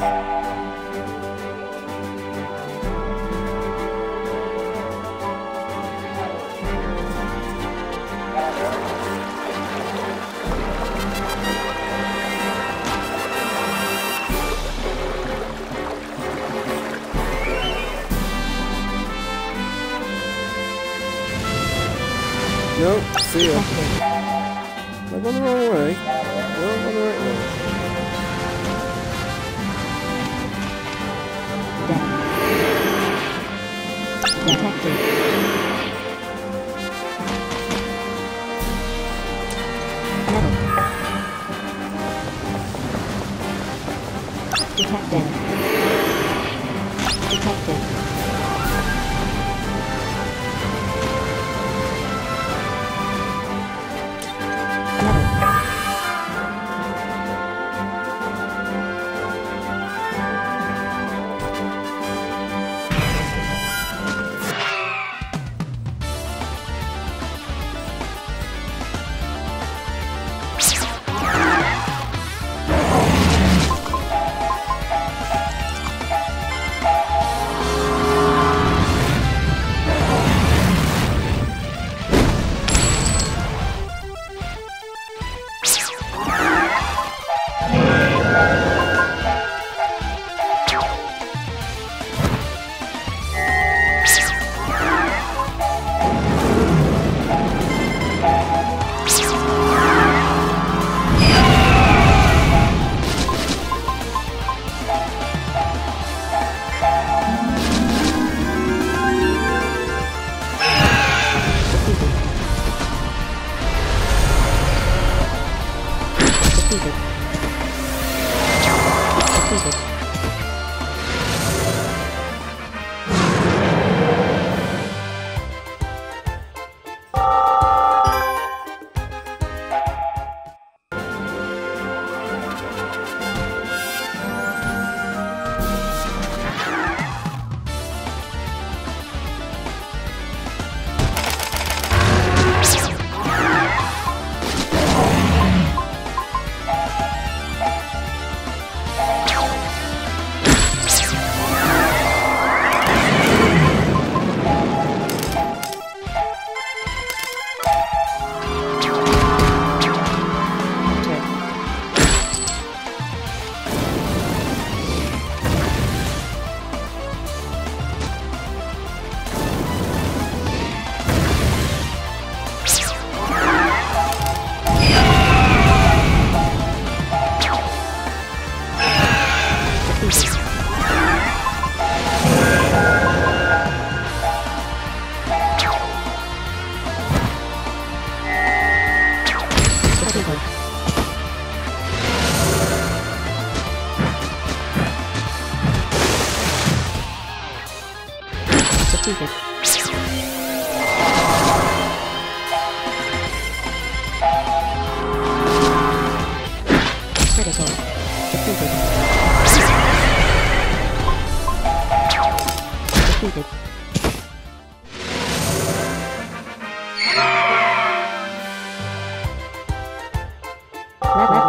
Nope, see ya. Am I going the wrong way? No, I'm on the right way. Detected. Detected. Detected. Defeated. Critical. Defeated. Defeated. Level.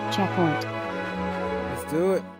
Checkpoint. Let's do it.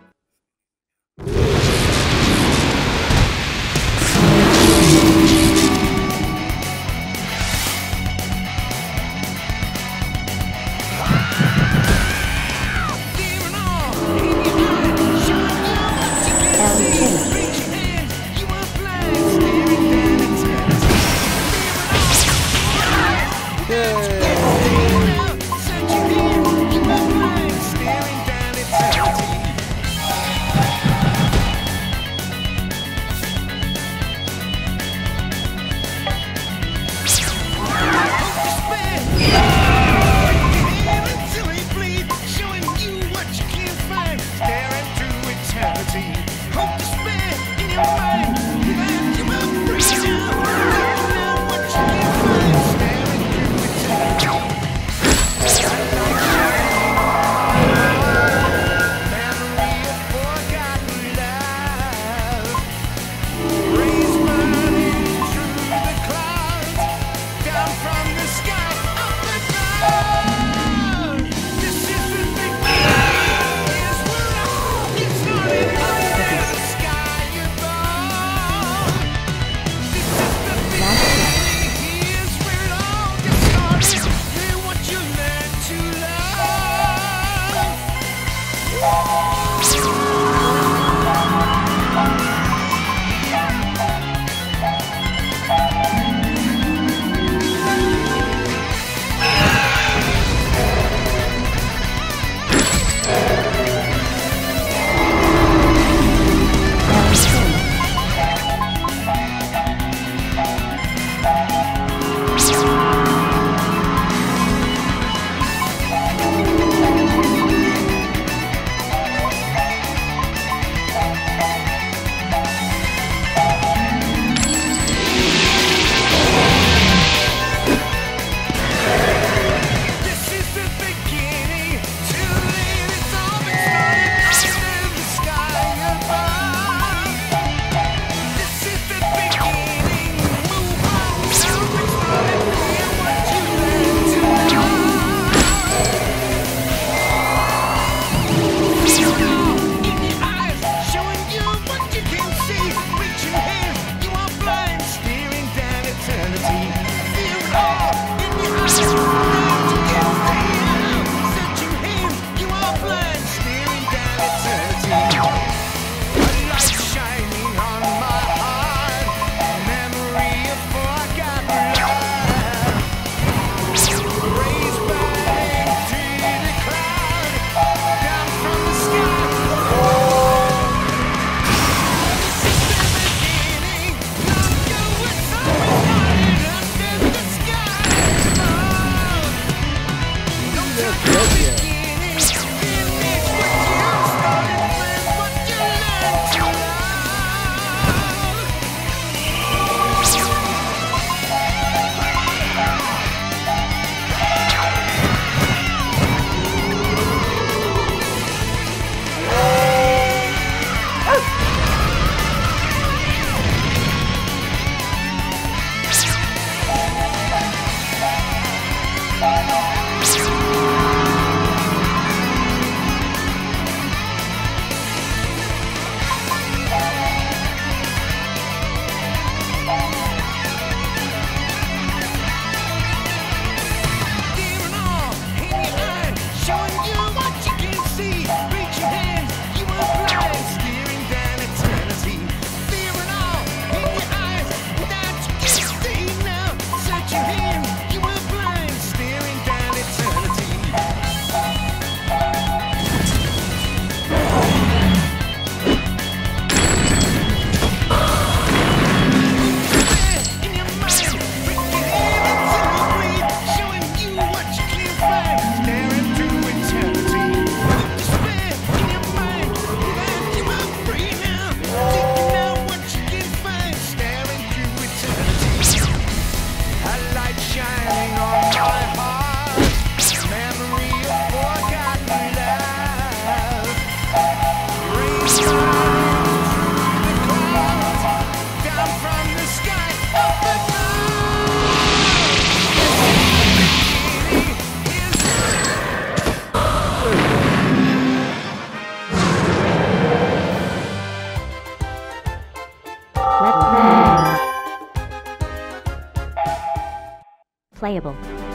Playable.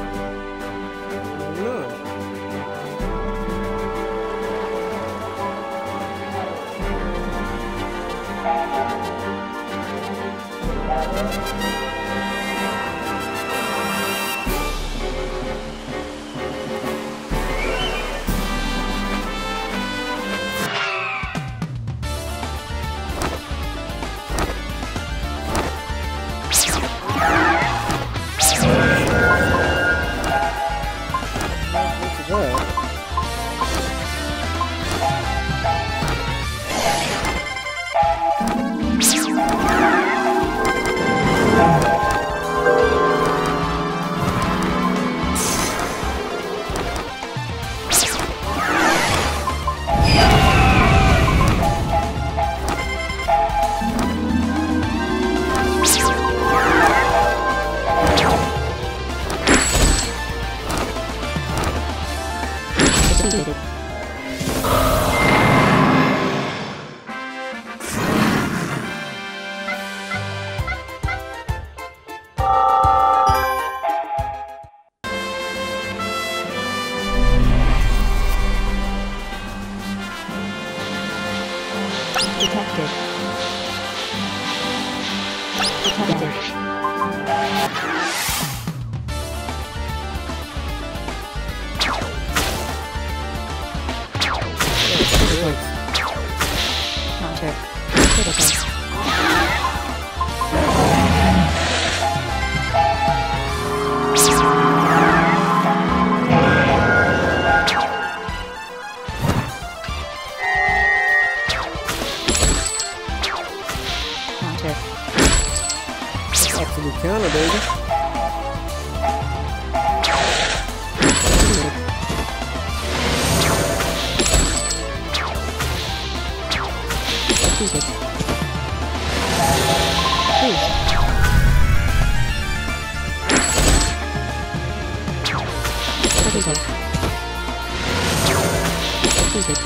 No. Defeated. Detected. Detected. Counter. Critical. Counter. Absolute counter, baby. Defeated. Boost. Critical. Defeated.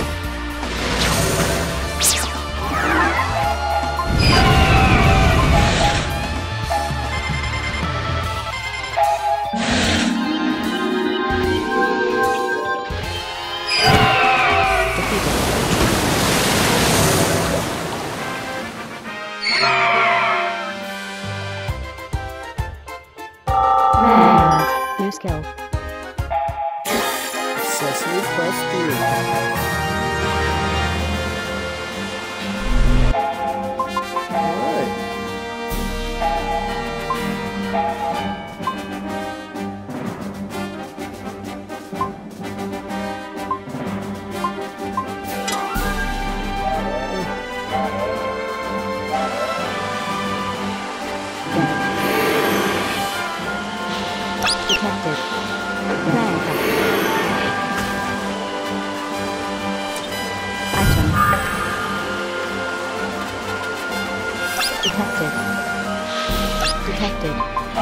New skill. Sesame plus 3. Alright. Detected. America. Item. Detected. Detected.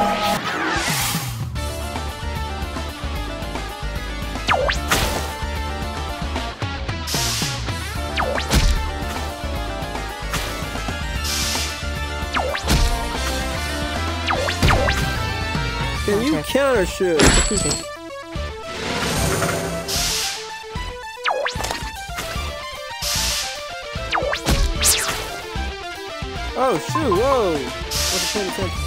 Can you counter shoot? Defeated. Oh shoot, whoa! Wasn't paying attention.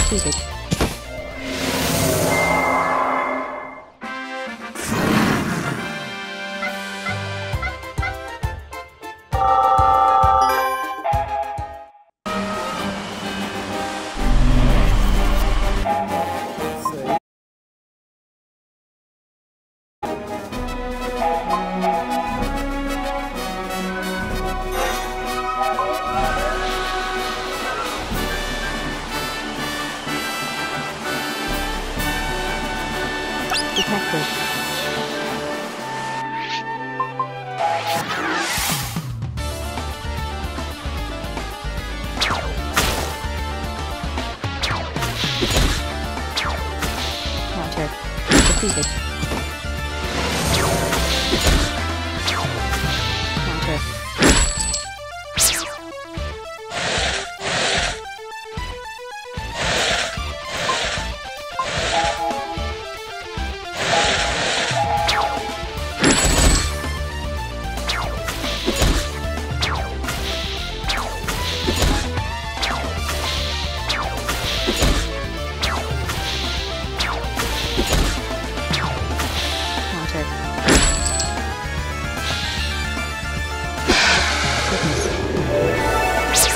Defeated. Save. Detected. Counter. Defeated. Counter. Counter. Goodness.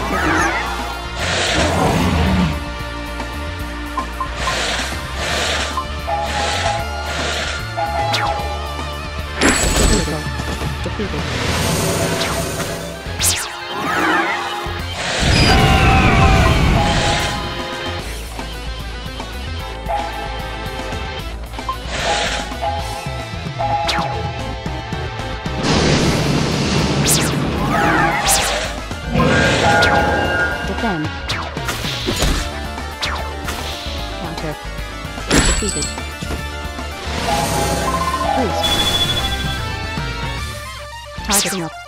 Defeated. Defeated. Defend. Counter. Defeated. Boost. Targeting up.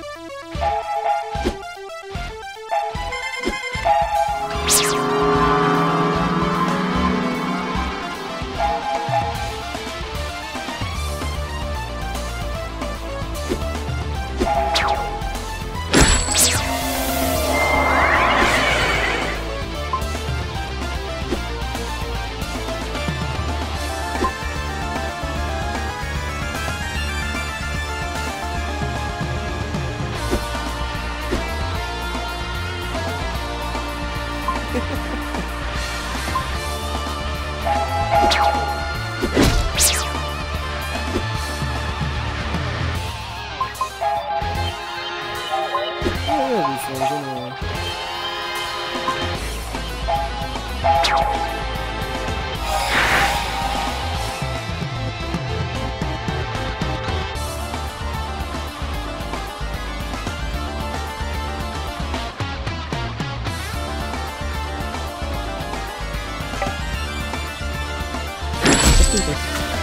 These things anyway. Defeated.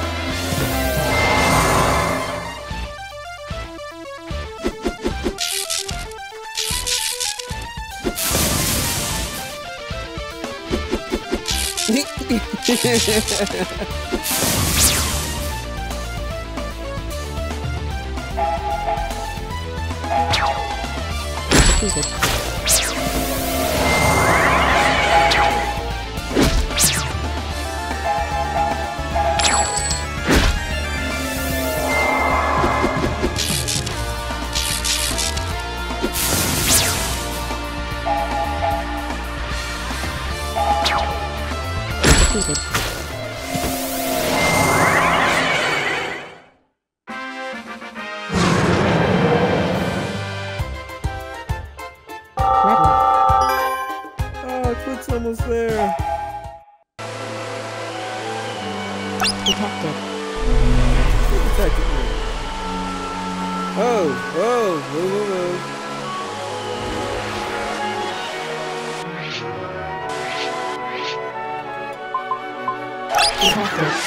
Defeated. Defeated. Level up. Oh, Quick's almost there. Detected. Who detected me? Oh, whoa, whoa, whoa, whoa. Detected.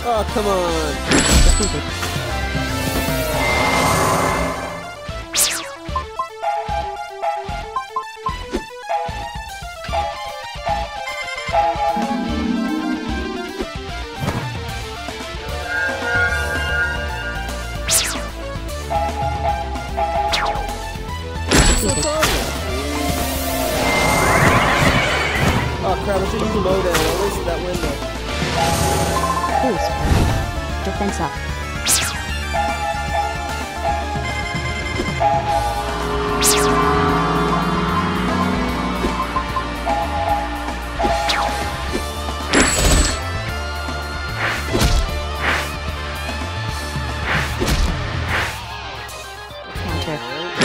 Oh, come on. Defeated. Oh crap, I should use low down. I wasted that window. Boost. Defense up. Counter.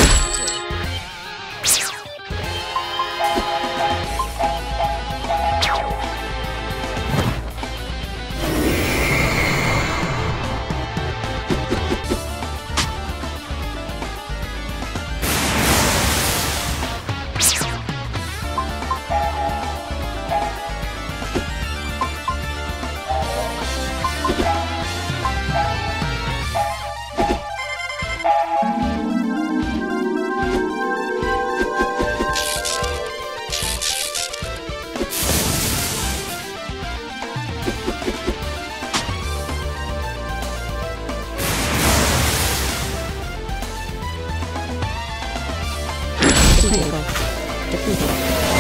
Defeated.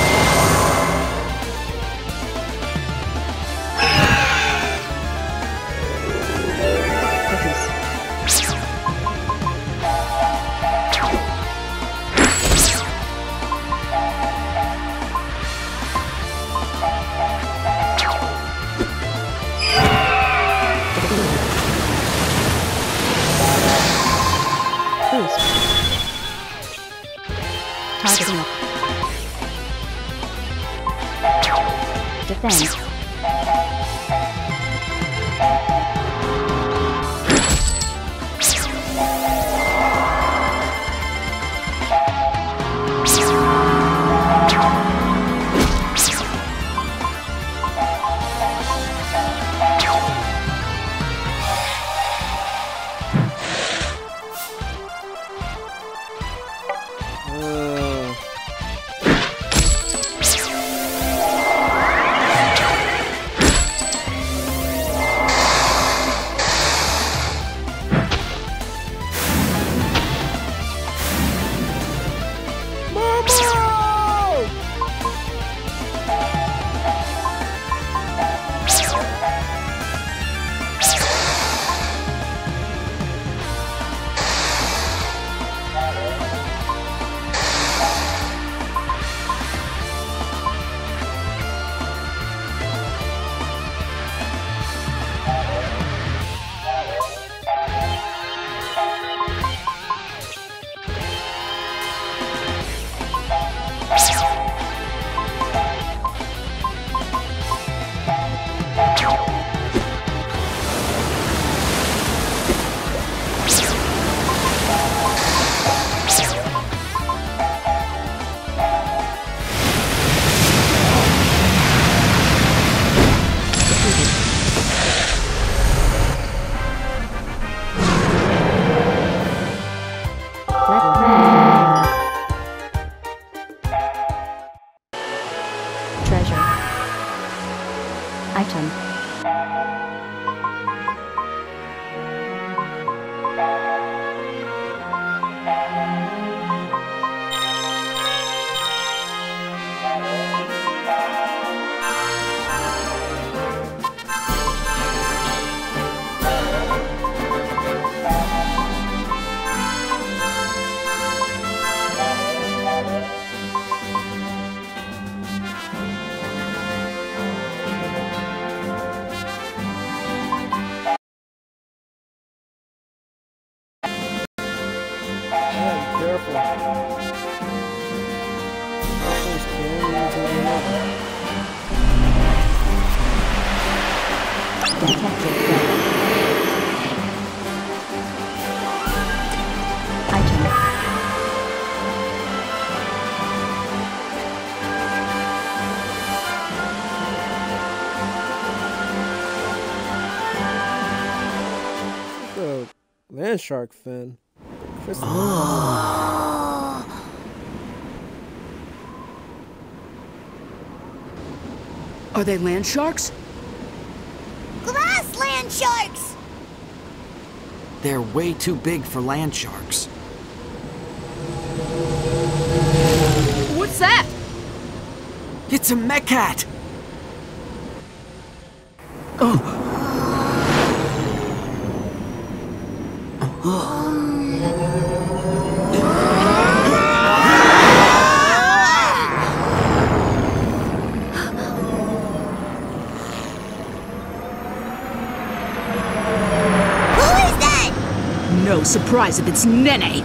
Cookies. Boost. Targeting up. Defend. Treasure. Item. Careful. Detected. Item. land shark fin. Crystal. Are they land sharks? Grassland sharks! They're way too big for land sharks. What's that? It's a mecat! No surprise if it's Nene.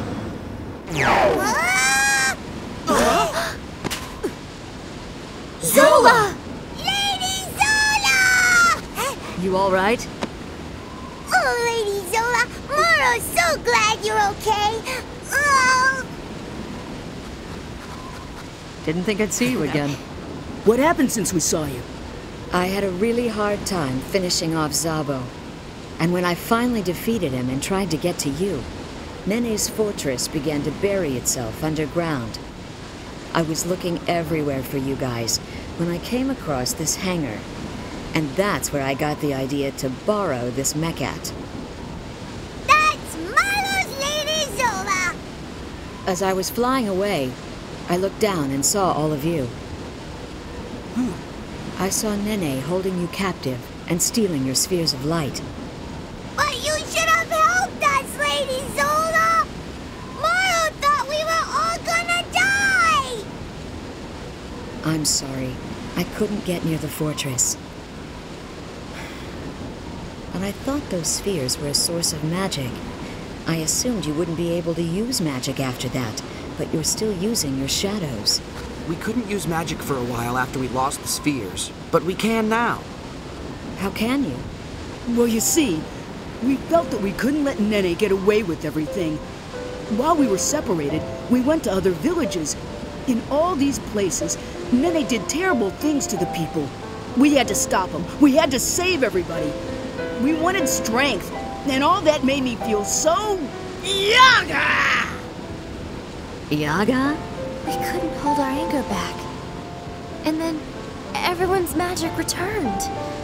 Zola! Lady Zola! You all right? Oh, Lady Zola, Moro's so glad you're okay. Oh. Didn't think I'd see you again. What happened since we saw you? I had a really hard time finishing off Zabo. And when I finally defeated him and tried to get to you, Nene's fortress began to bury itself underground. I was looking everywhere for you guys when I came across this hangar. And that's where I got the idea to borrow this mecat. That's Moro's Lady Zola! As I was flying away, I looked down and saw all of you. I saw Nene holding you captive and stealing your spheres of light. But you should have helped us, Lady Zola! Moro thought we were all gonna die! I'm sorry. I couldn't get near the fortress. But I thought those spheres were a source of magic. I assumed you wouldn't be able to use magic after that, but you're still using your shadows. We couldn't use magic for a while after we lost the spheres, but we can now. How can you? Well, you see, we felt that we couldn't let Nene get away with everything. While we were separated, we went to other villages. In all these places, Nene did terrible things to the people. We had to stop him. We had to save everybody. We wanted strength, and all that made me feel so... Yaga! Yaga? We couldn't hold our anger back. And then everyone's magic returned.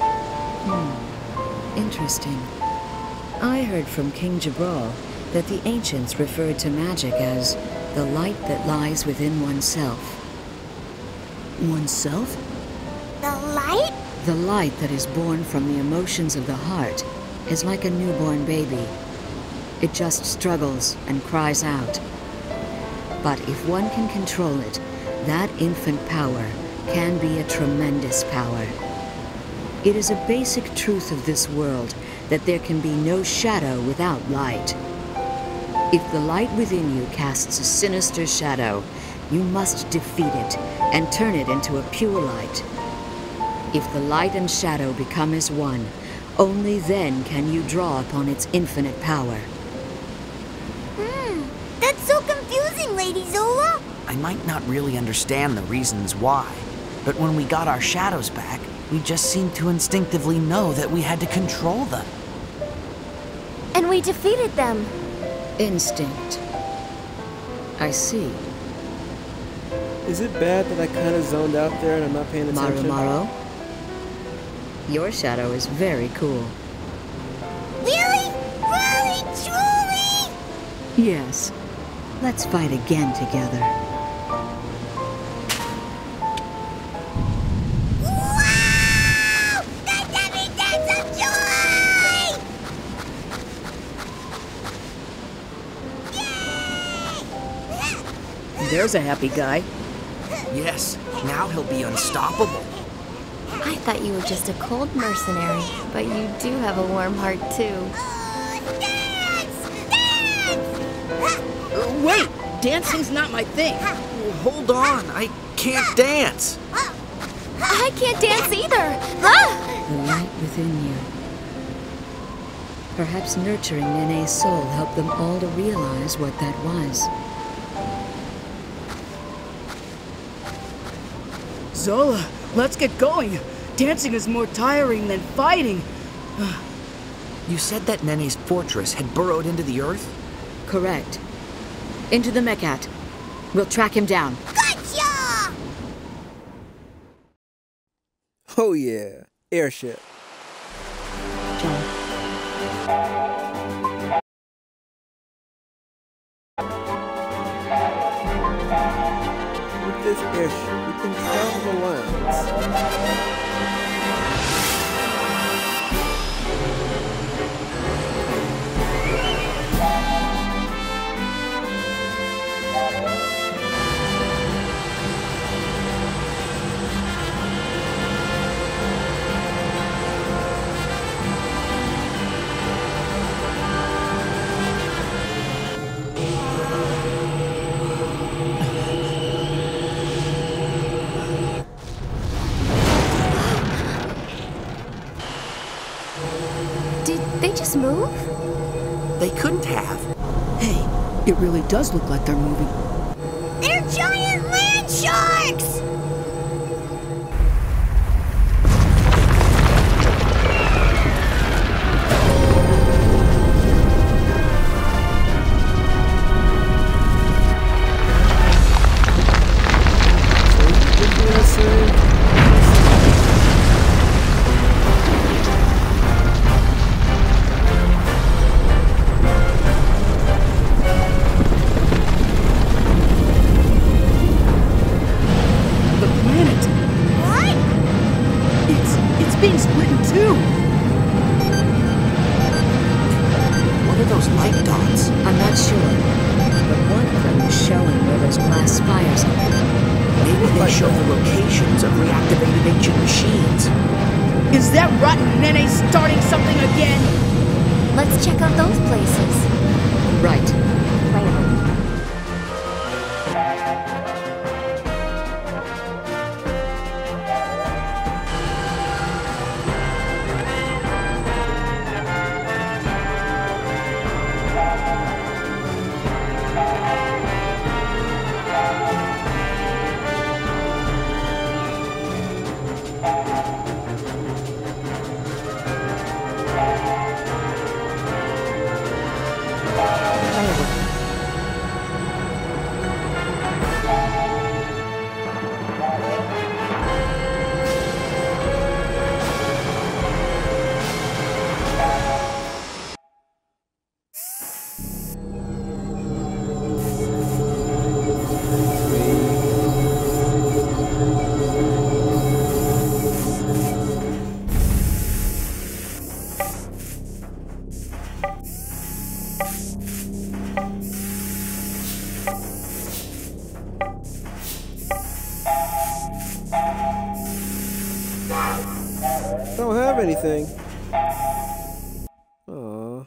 Interesting. I heard from King Jabral that the ancients referred to magic as the light that lies within oneself. Oneself? The light? The light that is born from the emotions of the heart is like a newborn baby. It just struggles and cries out. But if one can control it, that infant power can be a tremendous power. It is a basic truth of this world that there can be no shadow without light. If the light within you casts a sinister shadow, you must defeat it and turn it into a pure light. If the light and shadow become as one, only then can you draw upon its infinite power. That's so confusing, Lady Zola! I might not really understand the reasons why, but when we got our shadows back, we just seemed to instinctively know that we had to control them. And we defeated them. Instinct. I see. Is it bad that I kind of zoned out there and I'm not paying attention? Maru, your shadow is very cool. Really? Really? Truly? Yes. Let's fight again together. Wow! That's every dance of joy! Yay! There's a happy guy. Yes, now he'll be unstoppable. I thought you were just a cold mercenary, but you do have a warm heart too. Dance! Dance! Wait! Dancing's not my thing. Hold on, I can't dance. I can't dance either. Ah! The light within you. Perhaps nurturing Nene's soul helped them all to realize what that was. Zola, let's get going. Dancing is more tiring than fighting. You said that Nene's fortress had burrowed into the earth? Correct. Into the Mekat. We'll track him down. Gotcha! Oh yeah, airship. Jump. With this airship, we can travel the lands. Did they just move? They couldn't have. Hey, it really does look like they're moving. They're giant land sharks! The planet. What? It's being split in two. What are those light dots? I'm not sure, but one of them is showing where those glass spires are. Maybe they show the locations of reactivated ancient machines. Is that rotten Nene starting something again? Let's check out those places. Right. Player. Don't have anything. Aww.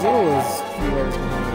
thought it was a few levels behind.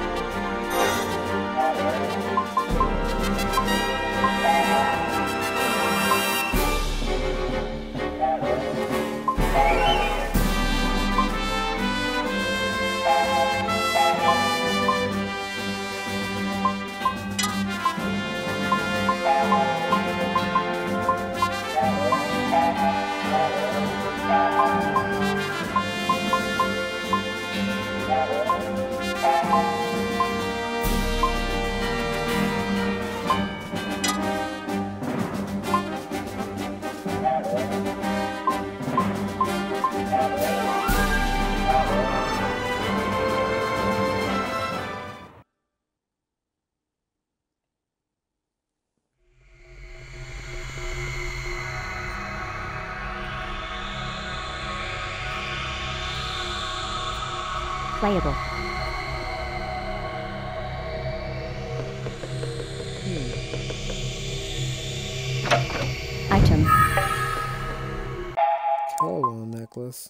Playable. Item. Colon necklace.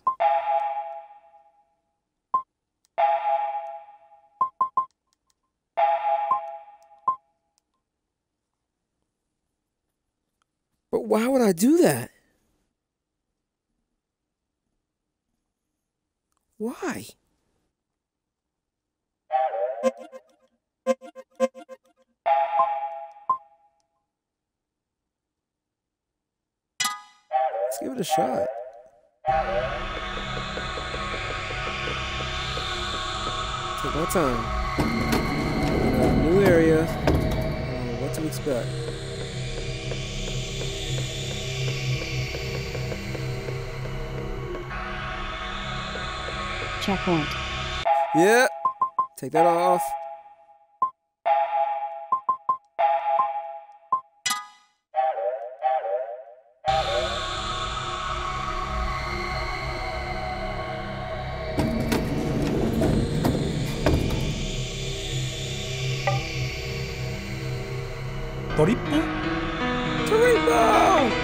But why would I do that? Why? Let's give it a shot. Take my time. New area. What to expect. Checkpoint. Yeah. Take that off. Toripo? Toripo!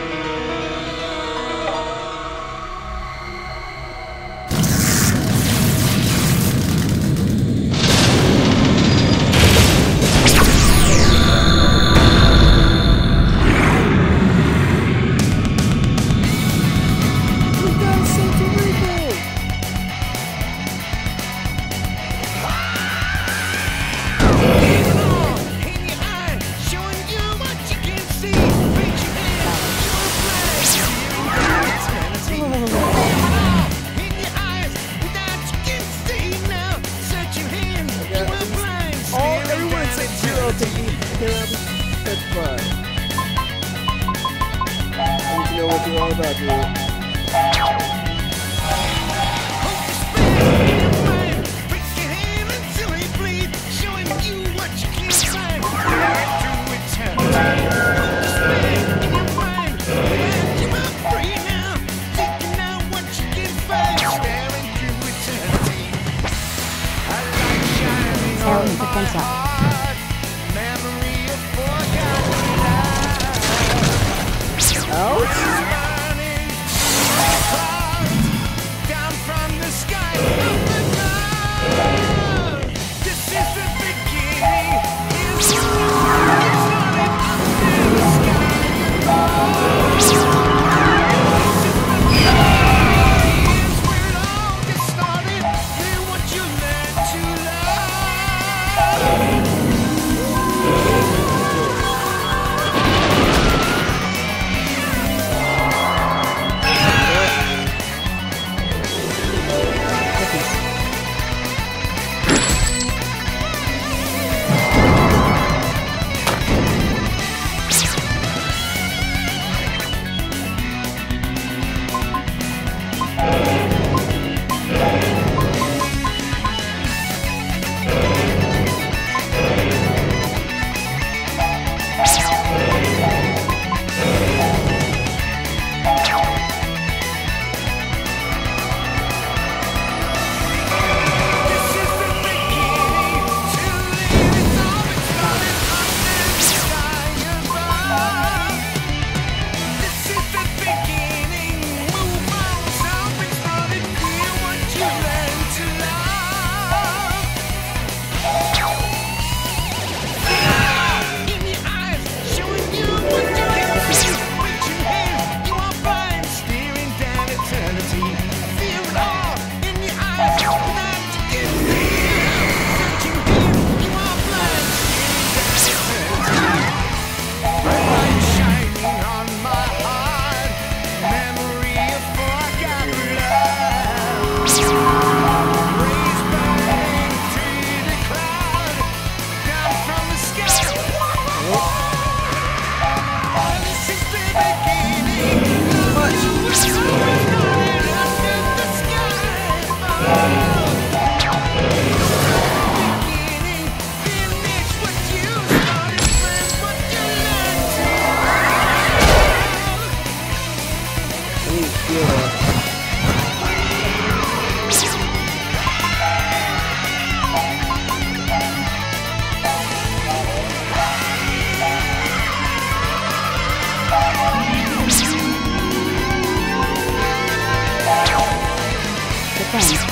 Defend.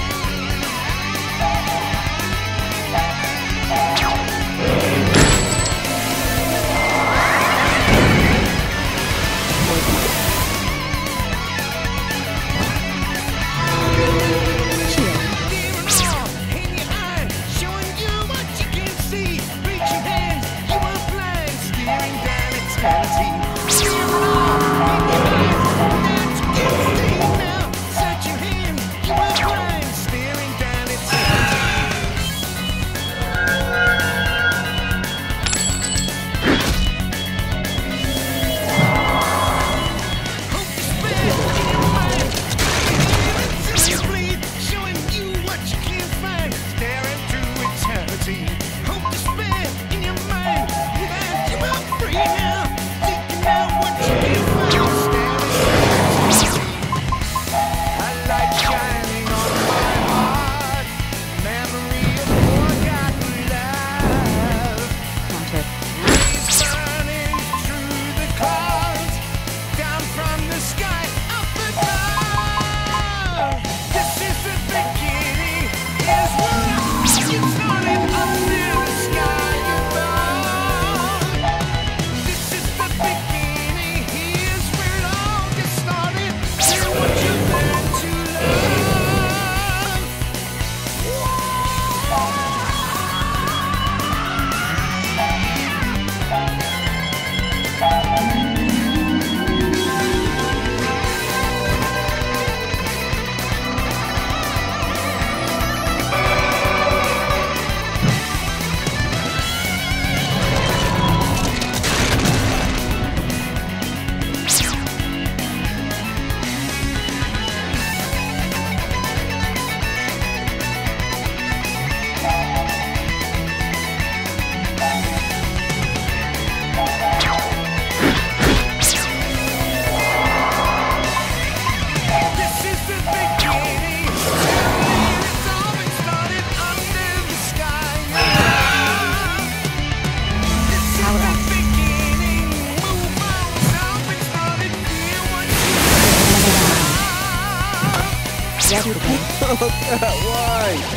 Why?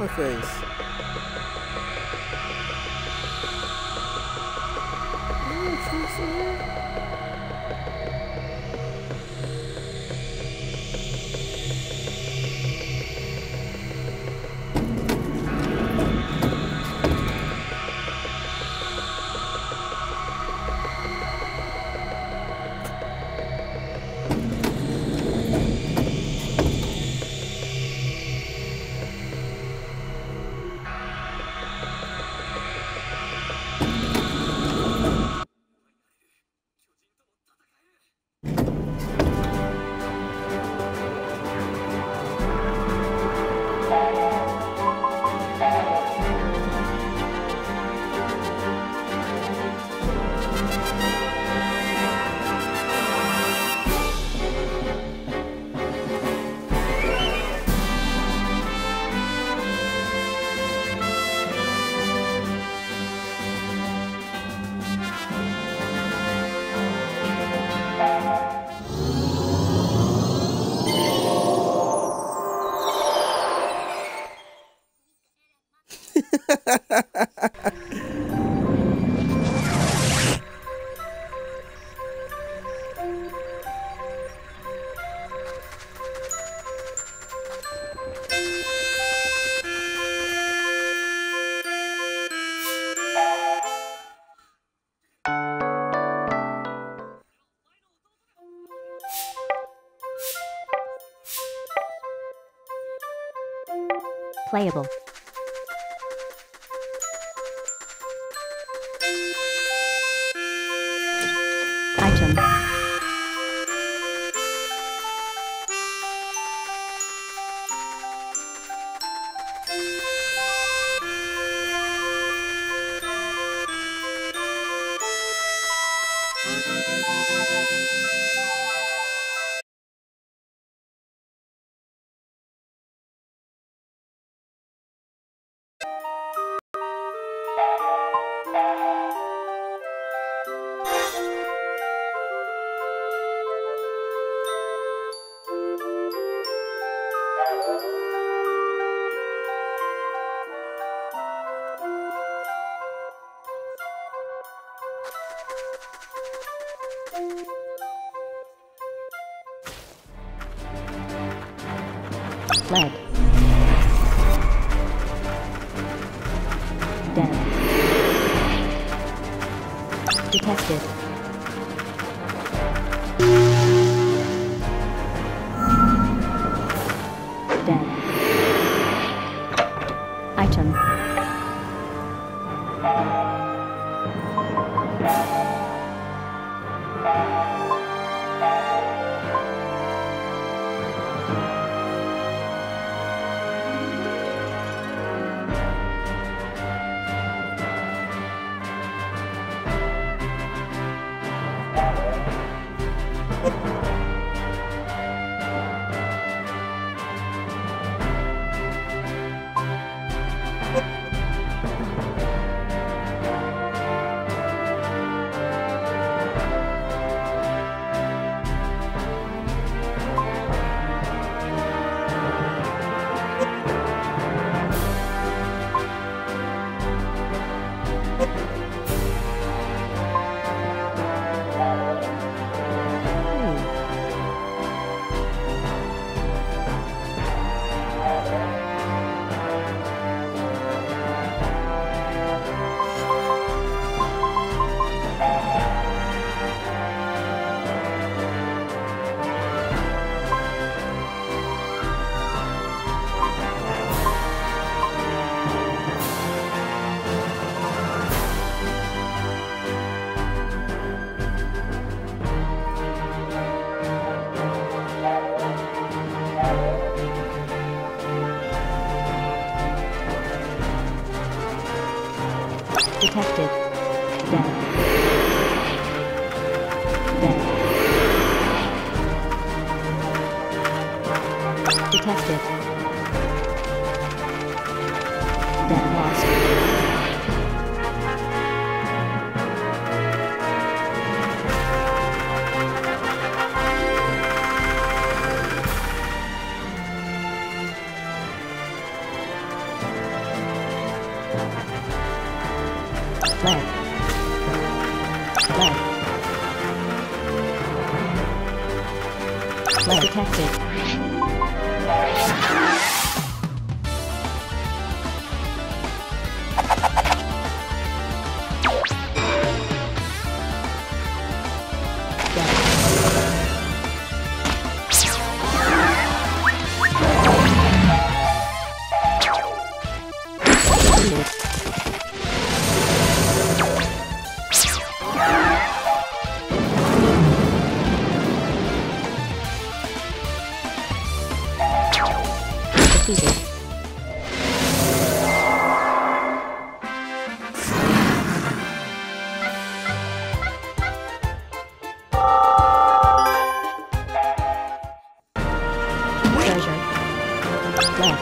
face. Playable. Item. Fled. Dead. Detected. Dead. Item. Detected. Dead. Dead. Detected. Dead lost. Flag. Flag. Flag detected. Defeated. Treasure. Flag.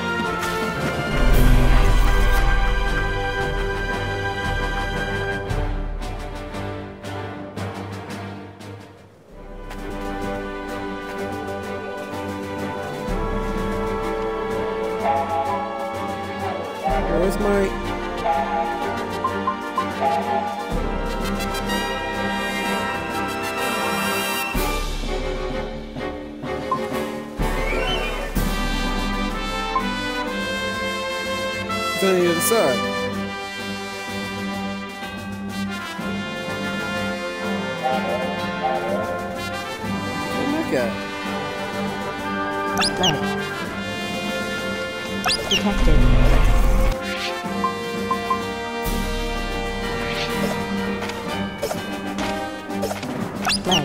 Where's my... It's on the other side. Look at it. Flag. Detected. Flag.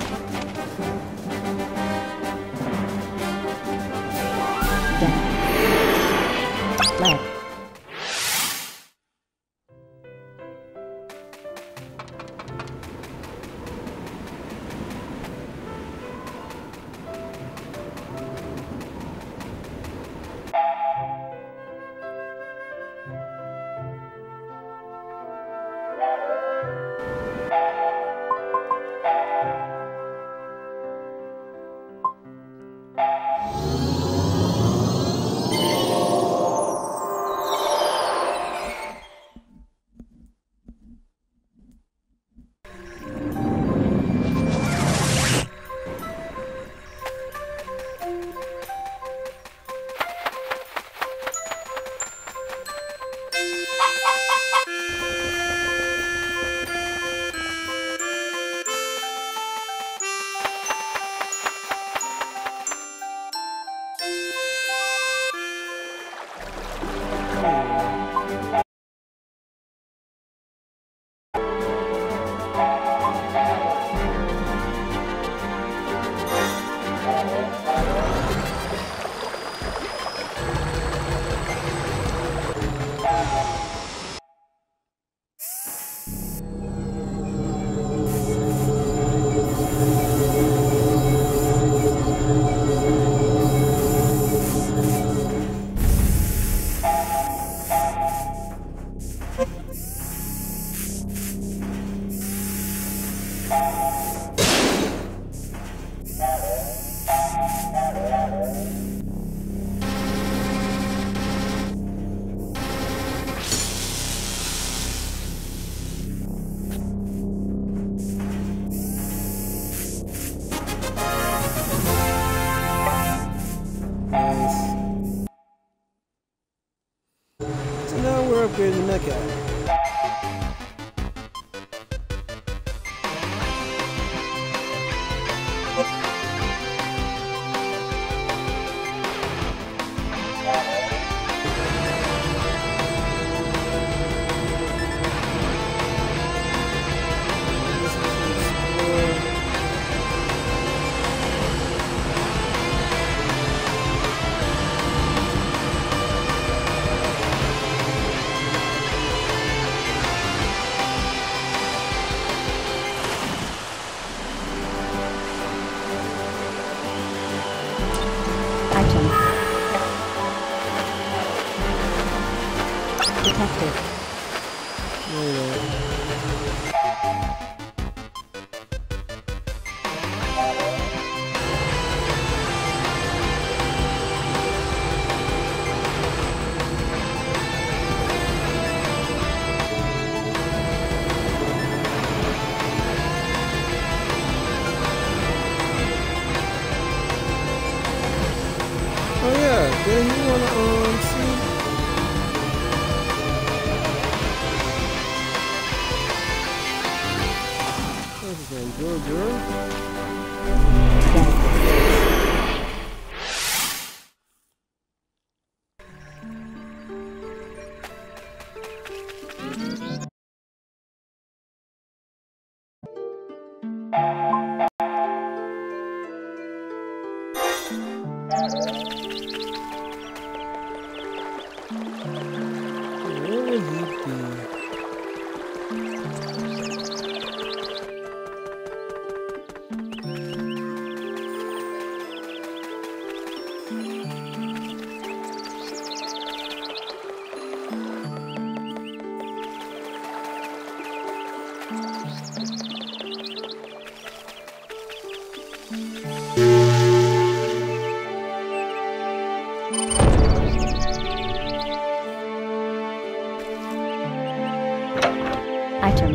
Down. Flag. upgrading the mech at? Detected. Yeah, you wanna see? What's his name? Girl? Where would he be? Item.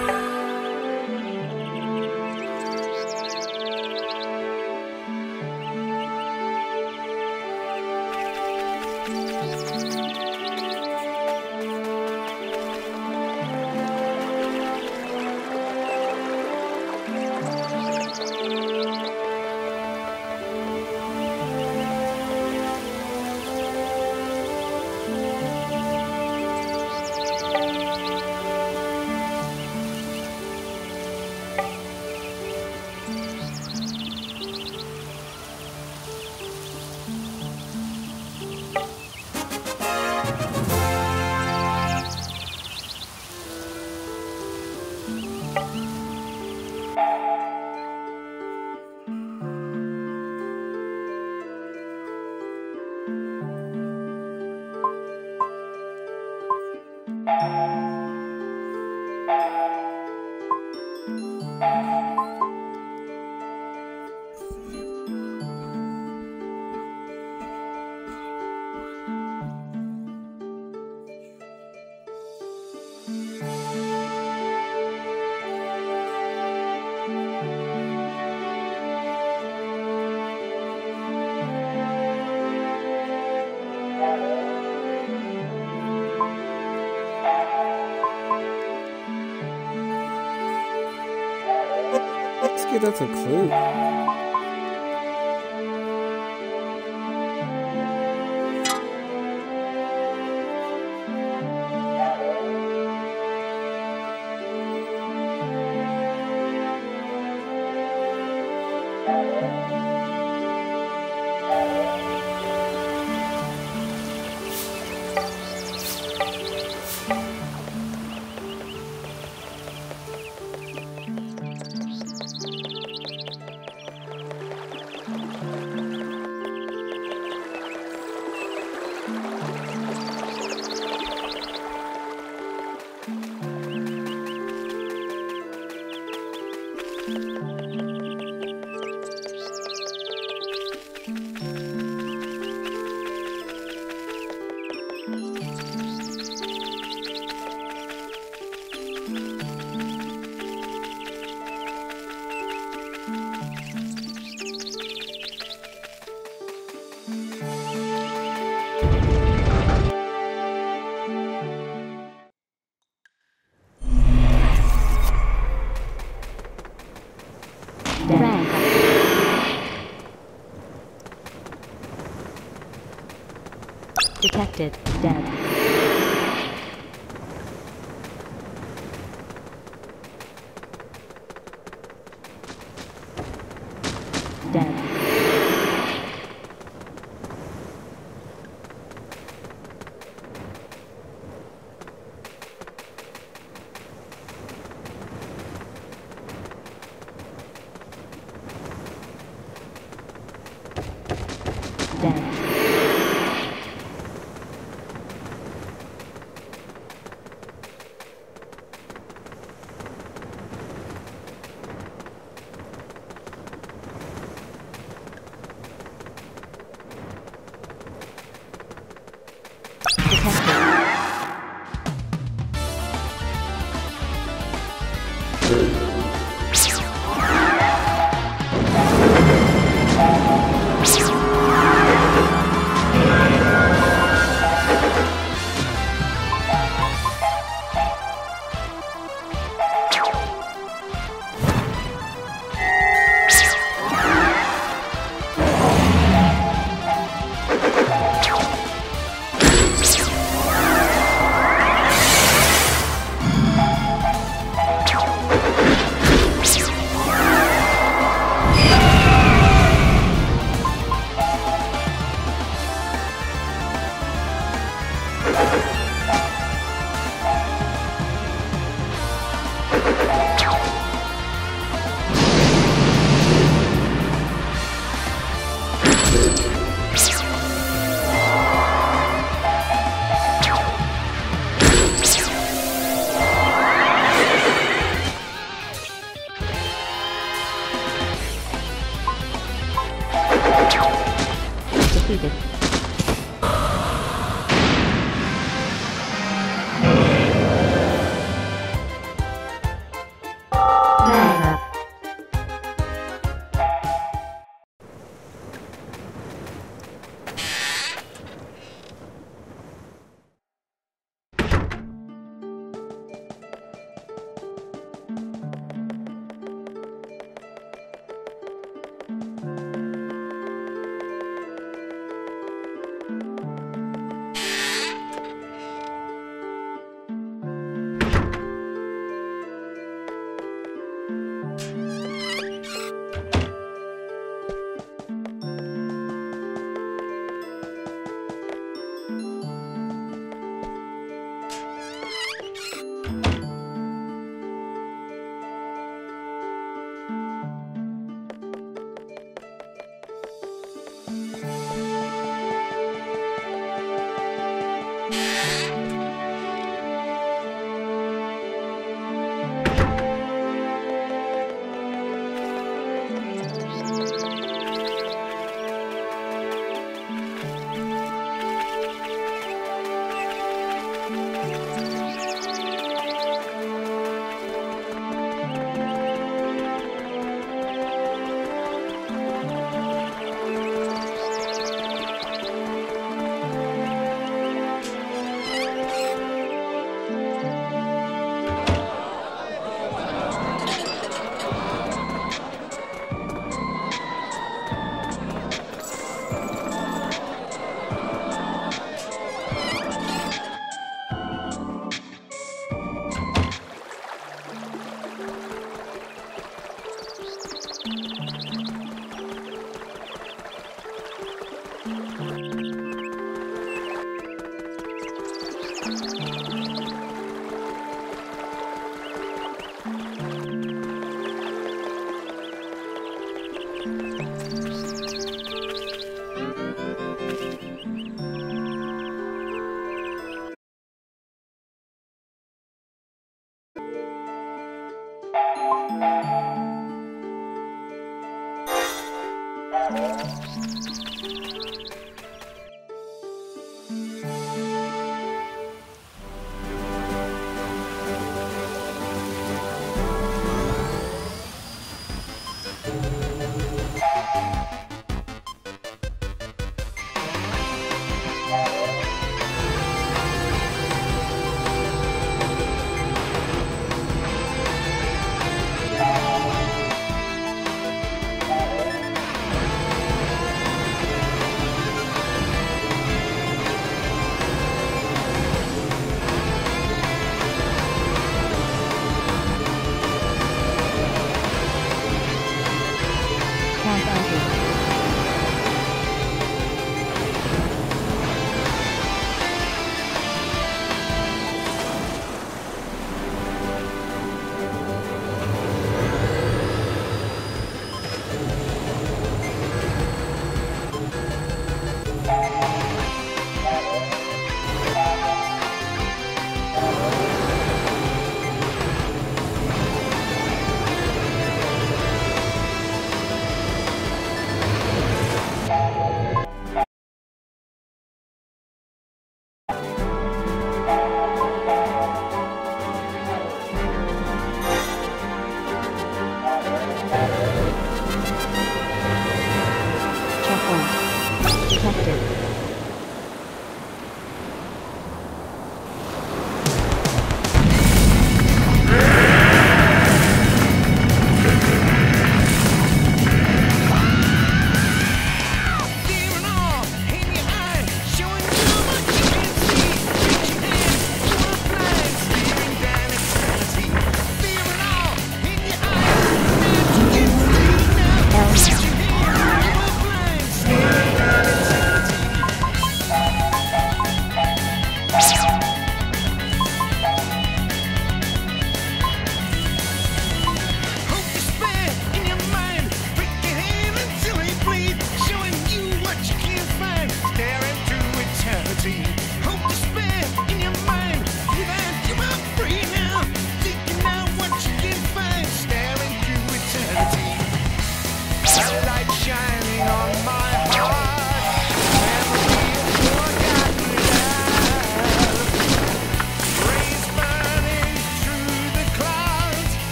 Let's get that's a clue. Rank. Detected. Dead. Dead. Dead. Detected. Defeated.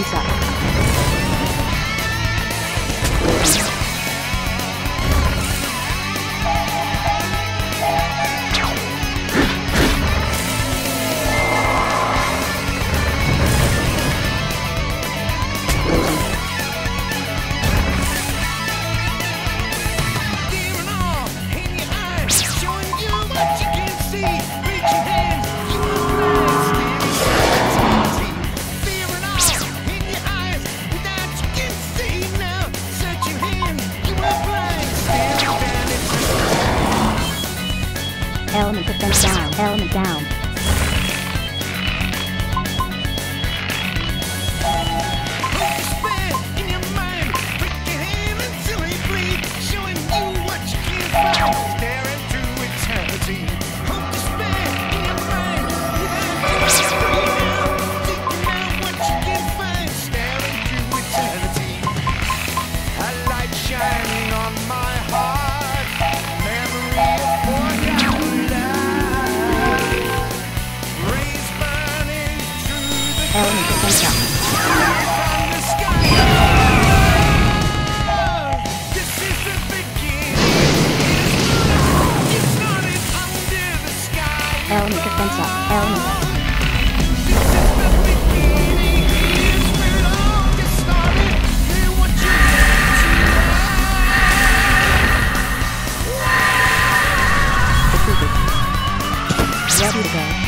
defense up. Element defense down. Element down. Element defense up. Element defense up. Element up. Defeated. Ready to go.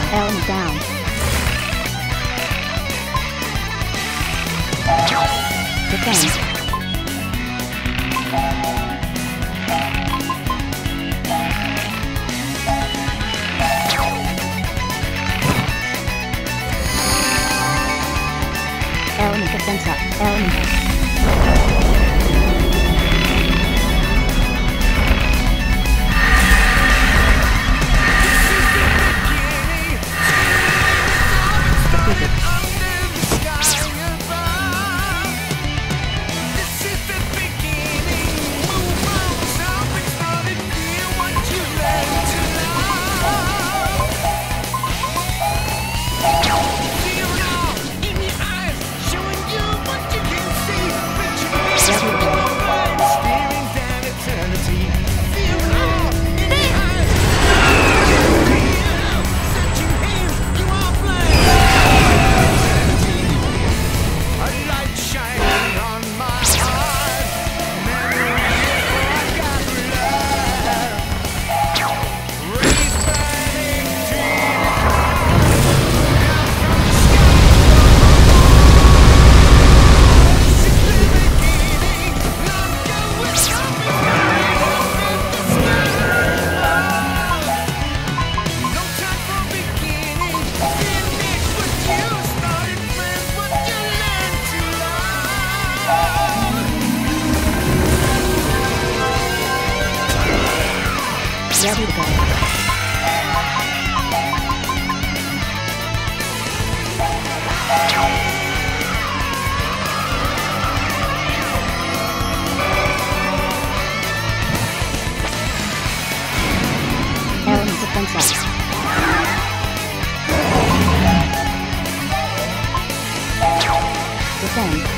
Element down. Defend. Element defense up. Element up. Ready to go. Element defense up. Defend.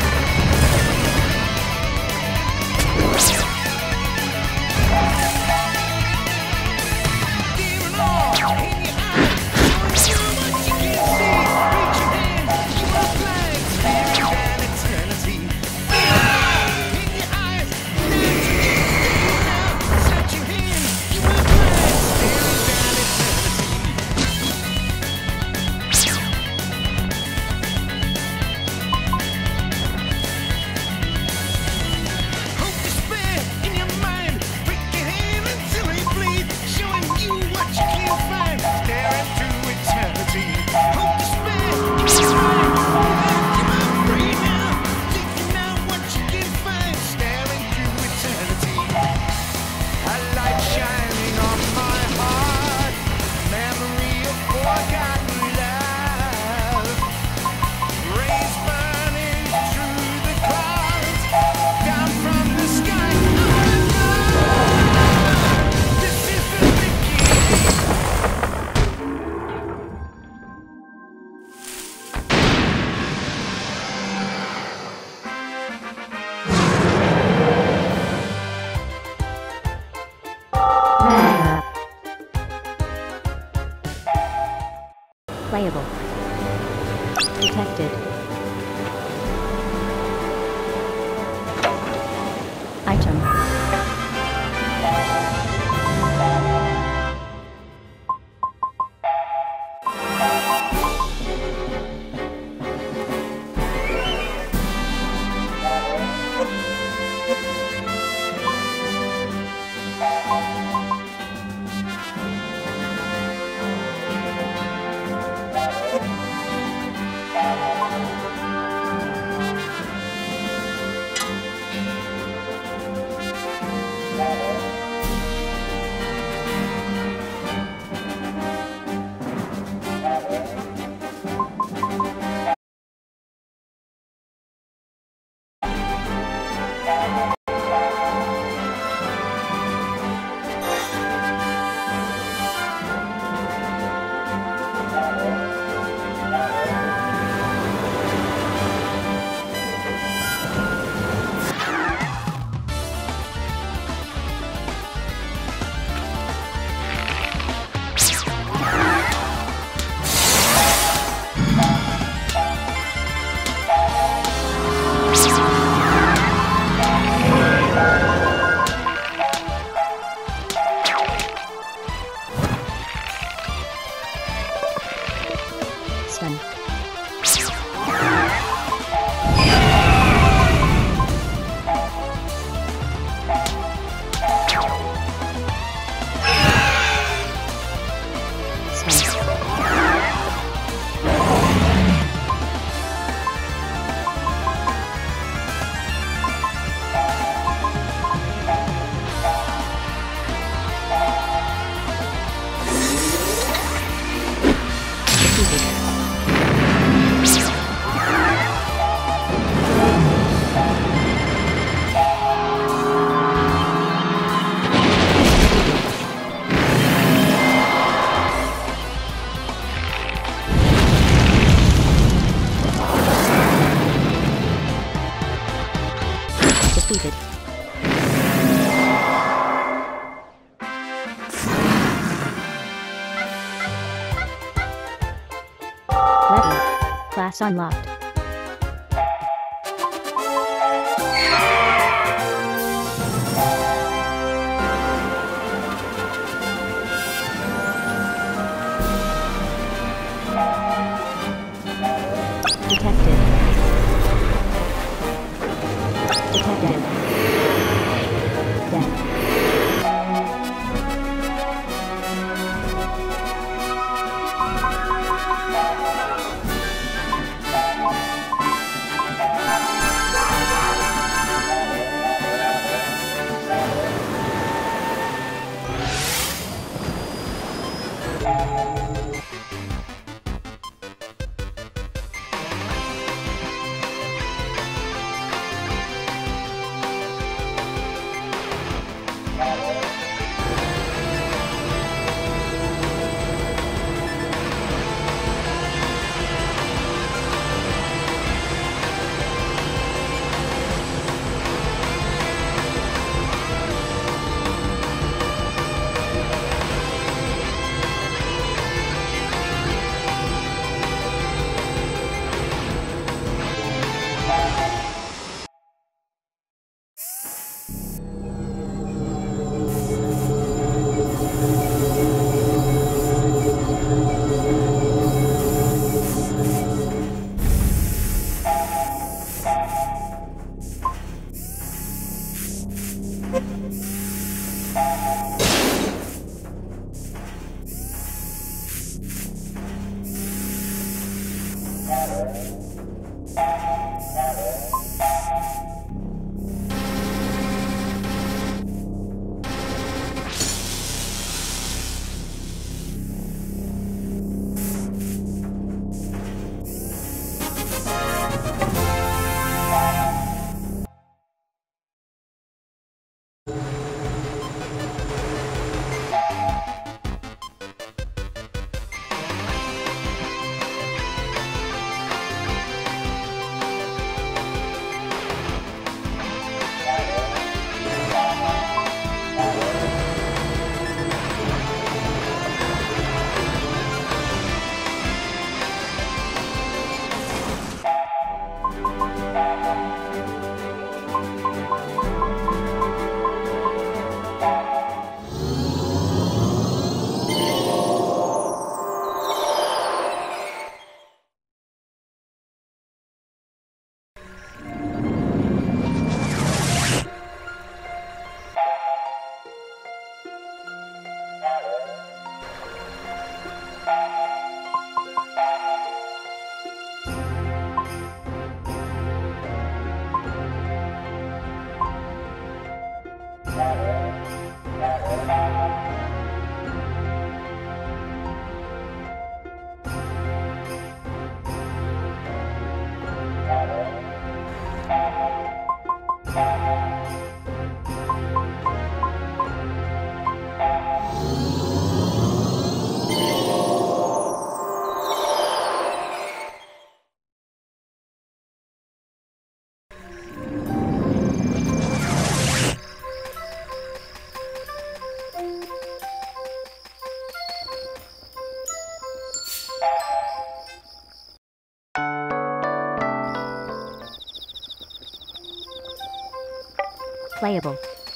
Playable. Detected. Item. Class unlocked. Detective. Detective. Death. Playable.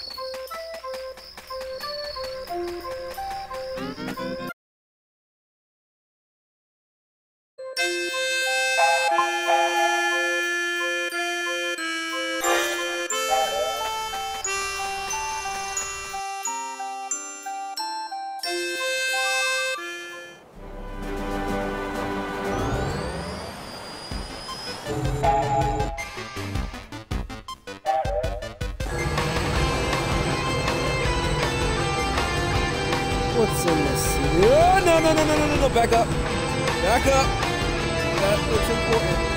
What's in this? No, back up. Back up. That looks important.